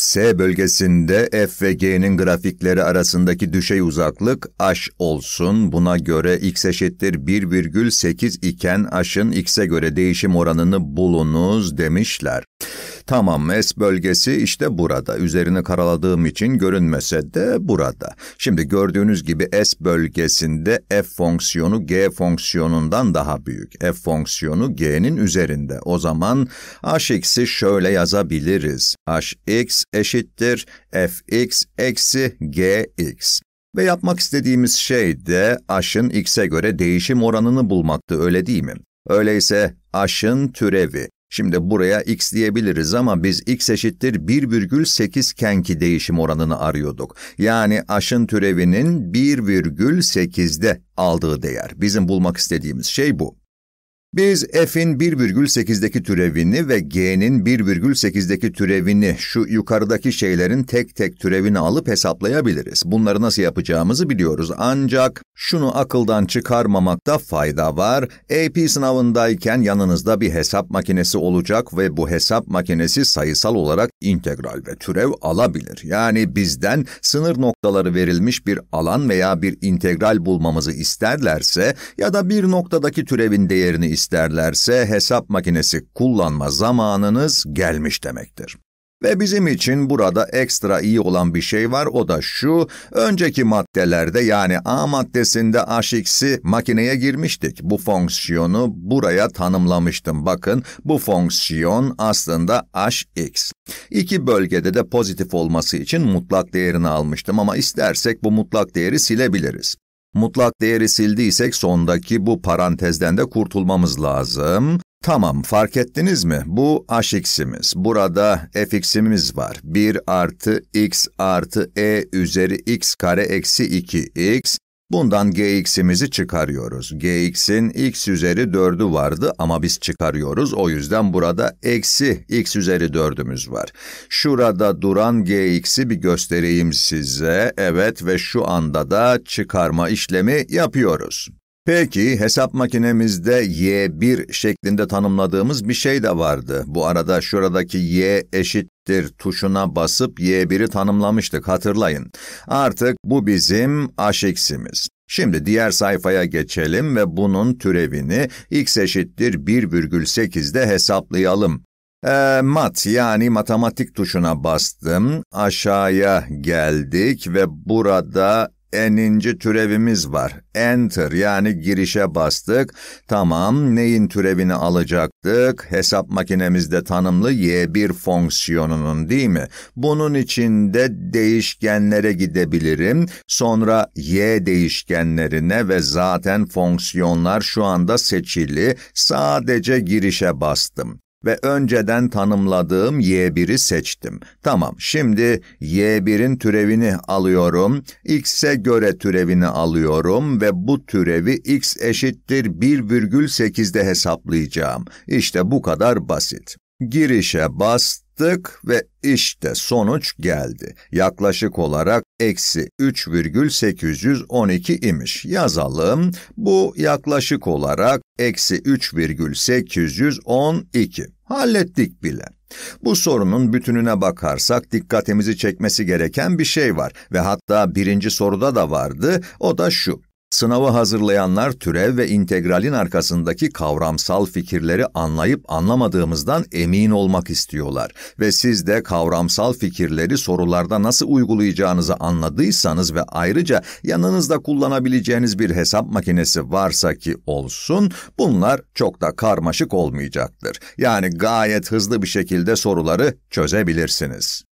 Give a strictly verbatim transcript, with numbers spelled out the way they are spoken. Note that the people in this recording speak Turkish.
S bölgesinde f ve g'nin grafikleri arasındaki düşey uzaklık h olsun. Buna göre x eşittir bir virgül sekiz iken h'ın x'e göre değişim oranını bulunuz demişler. Tamam, S bölgesi işte burada. Üzerini karaladığım için görünmese de burada. Şimdi gördüğünüz gibi S bölgesinde f fonksiyonu g fonksiyonundan daha büyük. F fonksiyonu g'nin üzerinde. O zaman hx'i şöyle yazabiliriz. Hx eşittir fx eksi gx. Ve yapmak istediğimiz şey de h'ın x'e göre değişim oranını bulmaktı, öyle değil mi? Öyleyse h'ın türevi. Şimdi buraya x diyebiliriz ama biz x eşittir bir virgül sekiz kenki değişim oranını arıyorduk. Yani h'ın türevinin bir virgül sekizde aldığı değer. Bizim bulmak istediğimiz şey bu. Biz f'in bir virgül sekizdeki türevini ve g'nin bir virgül sekizdeki türevini, şu yukarıdaki şeylerin tek tek türevini alıp hesaplayabiliriz. Bunları nasıl yapacağımızı biliyoruz. Ancak şunu akıldan çıkarmamakta fayda var. A P sınavındayken yanınızda bir hesap makinesi olacak ve bu hesap makinesi sayısal olarak integral ve türev alabilir. Yani bizden sınır noktaları verilmiş bir alan veya bir integral bulmamızı isterlerse ya da bir noktadaki türevin değerini isterlerse, isterlerse hesap makinesi kullanma zamanınız gelmiş demektir. Ve bizim için burada ekstra iyi olan bir şey var, o da şu: önceki maddelerde yani A maddesinde hx'i makineye girmiştik. Bu fonksiyonu buraya tanımlamıştım. Bakın, bu fonksiyon aslında hx. İki bölgede de pozitif olması için mutlak değerini almıştım ama istersek bu mutlak değeri silebiliriz. Mutlak değeri sildiysek sondaki bu parantezden de kurtulmamız lazım. Tamam, fark ettiniz mi? Bu hx'imiz. Burada fx'imiz var. bir artı x artı e üzeri x kare eksi iki x. Bundan gx'imizi çıkarıyoruz. Gx'in x üzeri dördü vardı ama biz çıkarıyoruz. O yüzden burada eksi x üzeri dördümüz var. Şurada duran gx'i bir göstereyim size. Evet, ve şu anda da çıkarma işlemi yapıyoruz. Peki, hesap makinemizde y bir şeklinde tanımladığımız bir şey de vardı. Bu arada şuradaki y eşittir tuşuna basıp y bir'i tanımlamıştık, hatırlayın. Artık bu bizim hx'imiz. Şimdi diğer sayfaya geçelim ve bunun türevini x eşittir bir virgül sekizde hesaplayalım. Ee, mat yani matematik tuşuna bastım. Aşağıya geldik ve burada n'inci türevimiz var. Enter yani girişe bastık. Tamam, neyin türevini alacaktık? Hesap makinemizde tanımlı y bir fonksiyonunun, değil mi? Bunun içinde değişkenlere gidebilirim. Sonra y değişkenlerine ve zaten fonksiyonlar şu anda seçili. Sadece girişe bastım. Ve önceden tanımladığım y bir'i seçtim. Tamam, şimdi y bir'in türevini alıyorum, x'e göre türevini alıyorum ve bu türevi x eşittir bir virgül sekizde hesaplayacağım. İşte bu kadar basit. Girişe bastık ve işte sonuç geldi. Yaklaşık olarak eksi üç virgül sekiz yüz on iki imiş. Yazalım. Bu yaklaşık olarak eksi üç virgül sekiz yüz on iki. Hallettik bile. Bu sorunun bütününe bakarsak dikkatimizi çekmesi gereken bir şey var ve hatta birinci soruda da vardı, o da şu: sınavı hazırlayanlar türev ve integralin arkasındaki kavramsal fikirleri anlayıp anlamadığımızdan emin olmak istiyorlar. Ve siz de kavramsal fikirleri sorularda nasıl uygulayacağınızı anladıysanız ve ayrıca yanınızda kullanabileceğiniz bir hesap makinesi varsa ki olsun, bunlar çok da karmaşık olmayacaktır. Yani gayet hızlı bir şekilde soruları çözebilirsiniz.